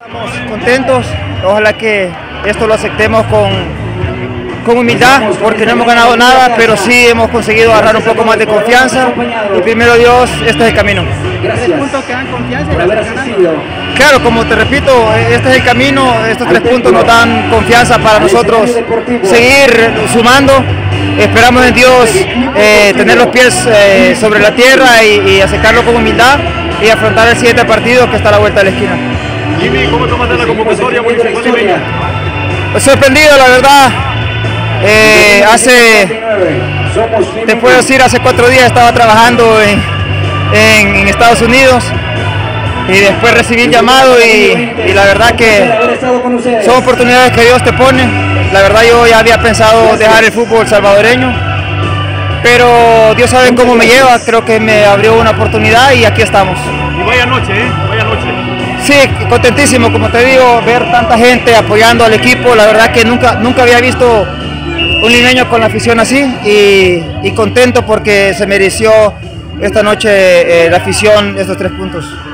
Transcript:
Estamos contentos, ojalá que esto lo aceptemos con humildad, porque no hemos ganado nada, pero sí hemos conseguido agarrar un poco más de confianza y primero Dios, este es el camino. 3 puntos que dan confianza y la están ganando. Claro, como te repito, este es el camino, estos 3 puntos nos dan confianza para nosotros seguir sumando. Esperamos en Dios tener los pies sobre la tierra y aceptarlo con humildad y afrontar el siguiente partido que está a la vuelta de la esquina. Jimmy, ¿cómo tomaste la convocatoria municipal limeña? Sorprendido, la verdad. Te puedo decir, hace 4 días estaba trabajando en Estados Unidos y después recibí el llamado y la verdad que son oportunidades que Dios te pone. La verdad yo ya había pensado dejar el fútbol salvadoreño, pero Dios sabe cómo me lleva, creo que me abrió una oportunidad y aquí estamos. Y vaya noche, vaya noche. Sí, contentísimo, como te digo, ver tanta gente apoyando al equipo, la verdad que nunca había visto un limeño con la afición así y contento porque se mereció esta noche la afición estos 3 puntos.